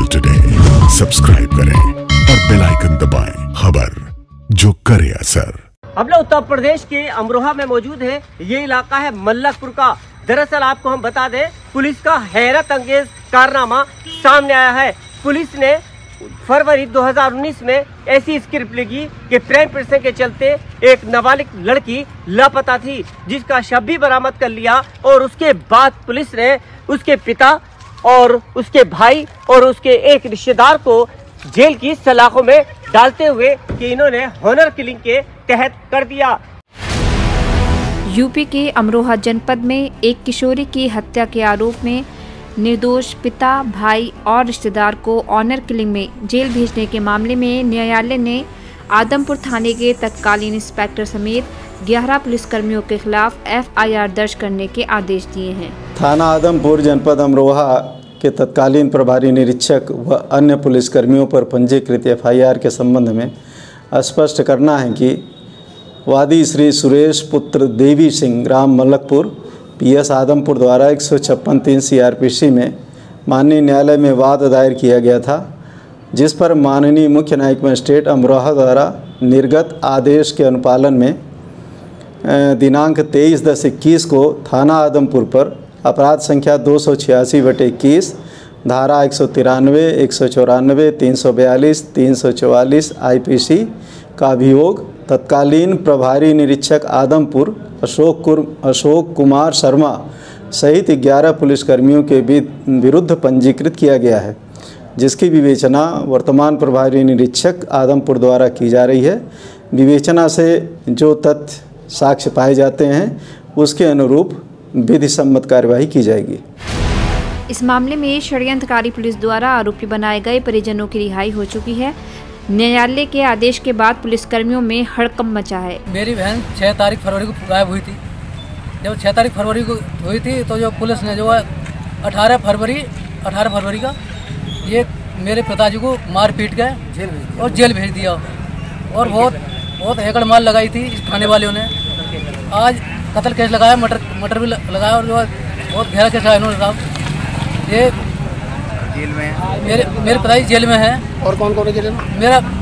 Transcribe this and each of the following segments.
Global today subscribe करें और bell icon दबाएं। खबर जो करे असर। हम लोग उत्तर प्रदेश के अमरोहा में मौजूद है। ये इलाका है मल्लकपुर का। दरअसल आपको हम बता दें, पुलिस का हैरत अंगेज कारनामा सामने आया है। पुलिस ने फरवरी 2019 में ऐसी स्क्रिप्ट लिखी कि प्रेम प्रसंग के चलते एक नाबालिग लड़की लापता थी, जिसका शव भी बरामद कर लिया। और उसके बाद पुलिस ने उसके पिता और उसके भाई और उसके एक रिश्तेदार को जेल की सलाखों में डालते हुए कि इन्होंने हॉनर किलिंग के तहत कर दिया। यूपी के अमरोहा जनपद में एक किशोरी की हत्या के आरोप में निर्दोष पिता, भाई और रिश्तेदार को ऑनर किलिंग में जेल भेजने के मामले में न्यायालय ने आदमपुर थाने के तत्कालीन इंस्पेक्टर समेत 11 पुलिसकर्मियों के खिलाफ FIR दर्ज करने के आदेश दिए हैं। थाना आदमपुर जनपद अमरोहा के तत्कालीन प्रभारी निरीक्षक व अन्य पुलिसकर्मियों पर पंजीकृत FIR के संबंध में स्पष्ट करना है कि वादी श्री सुरेश पुत्र देवी सिंह ग्राम मल्लकपुर PS आदमपुर द्वारा 156(3) CRPC में माननीय न्यायालय में वाद दायर किया गया था, जिस पर माननीय मुख्य न्यायिक मजिस्ट्रेट अमरोहा द्वारा निर्गत आदेश के अनुपालन में दिनांक 23/10/21 को थाना आदमपुर पर अपराध संख्या 286/21 धारा 193, 194, 342, 344 IPC का अभियोग तत्कालीन प्रभारी निरीक्षक आदमपुर अशोक कुमार शर्मा सहित 11 पुलिसकर्मियों के विरुद्ध पंजीकृत किया गया है, जिसकी विवेचना वर्तमान प्रभारी निरीक्षक आदमपुर द्वारा की जा रही है। विवेचना से जो तथ्य साक्ष्य पाए जाते हैं उसके अनुरूप विधि सम्मत कार्यवाही की जाएगी। इस मामले में षड्यंत्रकारी पुलिस द्वारा आरोपी बनाए गए परिजनों की रिहाई हो चुकी है। न्यायालय के आदेश के बाद पुलिसकर्मियों में हड़कंप मचा है। मेरी बहन 6 तारीख फरवरी को गायब हुई थी। जब 6 तारीख फरवरी को हुई थी तो जो पुलिस ने जो है 18 फरवरी का ये मेरे पिताजी को मार पीट गए और जेल भेज दिया। और बहुत हैकड़ माल लगाई थी इस थाने वालों ने। आज कत्ल केस लगाया, मर्डर भी लगाया और जो है बहुत गहरा केस लगाया इन्होंने साहब। ये जेल में मेरे पिताजी जेल में है। और कौन कौन है जेल में?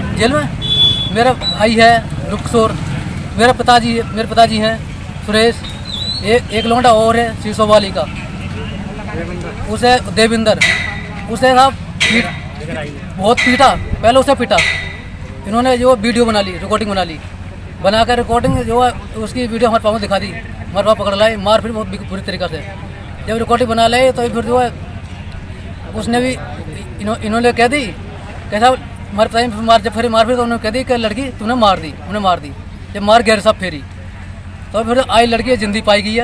मेरा भाई है रुखसोर, मेरे पिताजी हैं सुरेश, एक लौंडा और है सीसोवाली का, उसे देविंदर, उसे साहब बहुत पीटा, पहले उसे पीटा। इन्होंने जो वीडियो बना ली, रिकॉर्डिंग बना कर रिकॉर्डिंग जो है उसकी वीडियो हमारे पापा दिखा दी। हमारे पापा पकड़ लाई, मार फिर बहुत बुरी तरीक़ा से। जब रिकॉर्डिंग बना लाई तो फिर जो है उसने भी इन्होंने कह दी कैसा हमारे पिताजी जब फिर मार फिर तो उन्होंने कह दी कि लड़की तूने मार दी। जब मार गैर सब फेरी तो फिर आई लड़की जिंदी पाई गई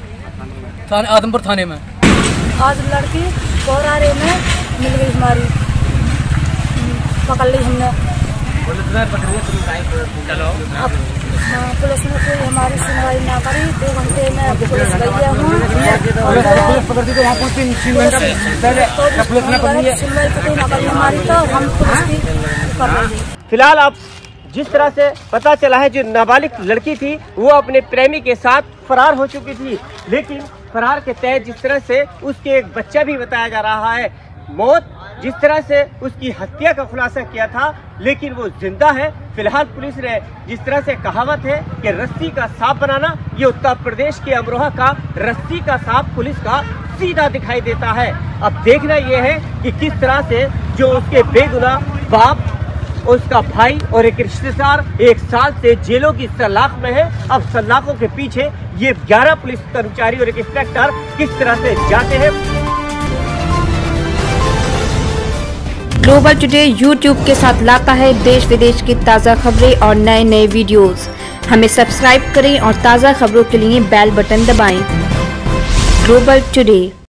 है आदमपुर थाने में। आज लड़की कोरारे में मिल गई, हमारी पकड़ ली हमने। पुलिस ने कोई हमारी सुनवाई ना करी। 2 घंटे में पुलिस गई हूँ, सुनवाई कोई ना करी हमारी, तो हम पुलिस की कर रहे हैं। फिलहाल आप जिस तरह से पता चला है, जो नाबालिग लड़की थी वो अपने प्रेमी के साथ फरार हो चुकी थी, लेकिन फरार के तहत जिस तरह से उसके एक बच्चा भी बताया जा रहा है, मौत जिस तरह से उसकी हत्या का खुलासा किया था, लेकिन वो जिंदा है। फिलहाल पुलिस ने जिस तरह से कहावत है कि रस्सी का सांप बनाना, ये उत्तर प्रदेश के अमरोहा का रस्सी का सांप पुलिस का सीधा दिखाई देता है। अब देखना ये है कि किस तरह से जो उसके बेगुनाह बाप, उसका भाई और एक रिश्तेदार 1 साल से जेलों की सलाख में है। अब सलाखों के पीछे ये 11 पुलिस कर्मचारी और एक इंस्पेक्टर किस तरह से जाते हैं। ग्लोबल टुडे YouTube के साथ लाता है देश विदेश की ताज़ा खबरें और नए वीडियोस। हमें सब्सक्राइब करें और ताज़ा खबरों के लिए बेल बटन दबाएं। Global today.